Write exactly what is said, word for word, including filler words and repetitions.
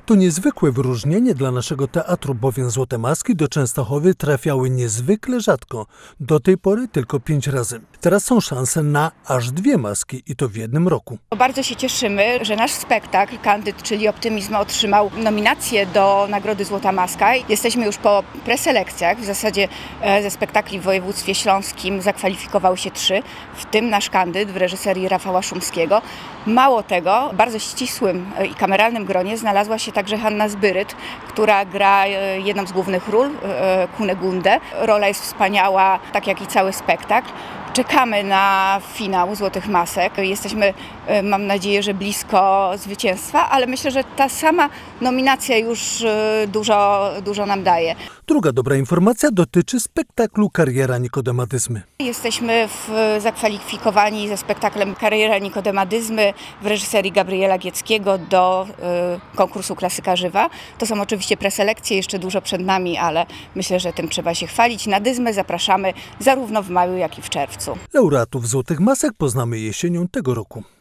To niezwykłe wyróżnienie dla naszego teatru, bowiem Złote Maski do Częstochowy trafiały niezwykle rzadko. Do tej pory tylko pięć razy. Teraz są szanse na aż dwie maski i to w jednym roku. Bardzo się cieszymy, że nasz spektakl Kandyd, czyli Optymizm, otrzymał nominację do Nagrody Złota Maska. Jesteśmy już po preselekcjach. W zasadzie ze spektakli w województwie śląskim zakwalifikowały się trzy, w tym nasz Kandyd w reżyserii Rafała Szumskiego. Mało tego, w bardzo ścisłym i kameralnym gronie znalazła się także Hanna Zbyryt, która gra jedną z głównych ról, Kunegundę. Rola jest wspaniała, tak jak i cały spektakl. Czekamy na finał Złotych Masek. Jesteśmy, mam nadzieję, że blisko zwycięstwa, ale myślę, że ta sama nominacja już dużo, dużo nam daje. Druga dobra informacja dotyczy spektaklu Kariera Nikodemadyzmy. Jesteśmy w, zakwalifikowani ze spektaklem Kariera Nikodemadyzmy w reżyserii Gabriela Gieckiego do y, konkursu Klasyka Żywa. To są oczywiście preselekcje, jeszcze dużo przed nami, ale myślę, że tym trzeba się chwalić. Na Dyzmę zapraszamy zarówno w maju, jak i w czerwcu. Laureatów Złotych Masek poznamy jesienią tego roku.